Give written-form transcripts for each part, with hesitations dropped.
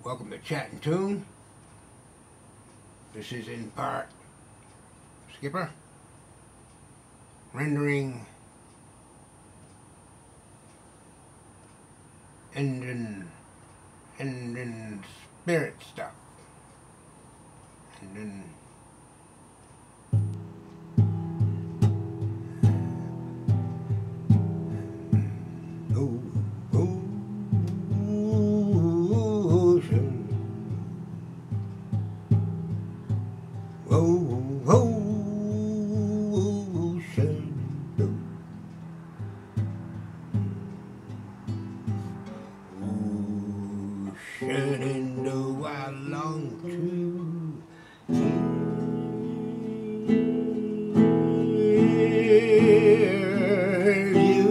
Welcome to Chat and Tune. This is in part Skipper rendering ending spirit stuff. And then ocean, though I long to hear you.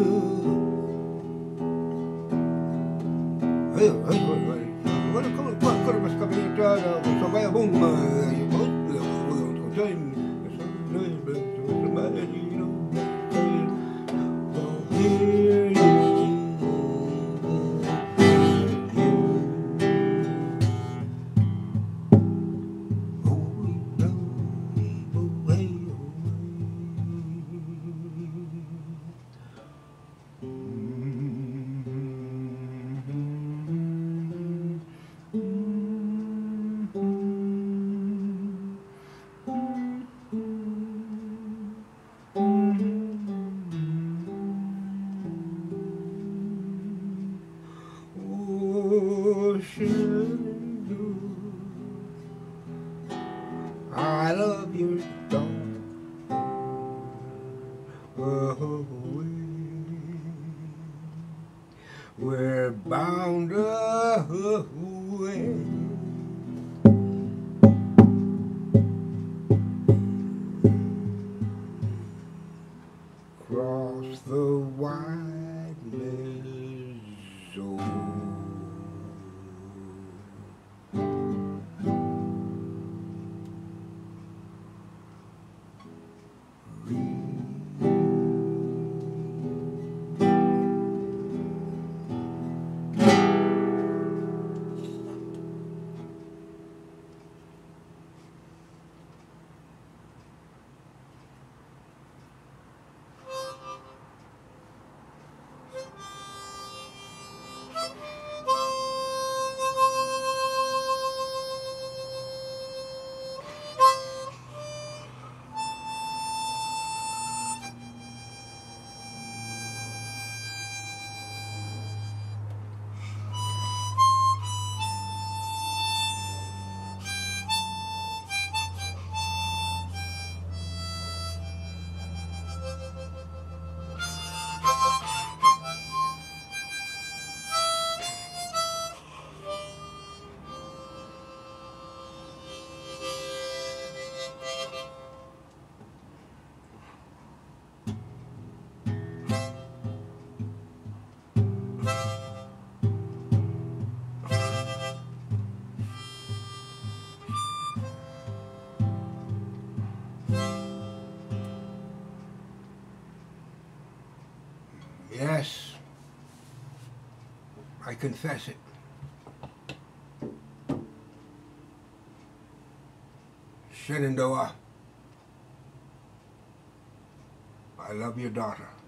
I love your song. We're bound away. Across the wide meadow. Yes, I confess it. Shenandoah, I love your daughter.